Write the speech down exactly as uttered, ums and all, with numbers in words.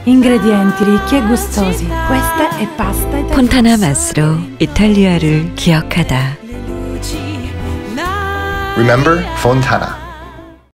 Ingredienti ricchi e gustosi. Questa è pasta italiana. 폰타나 맛으로 이탈리아를 기억하다. Remember Fontana.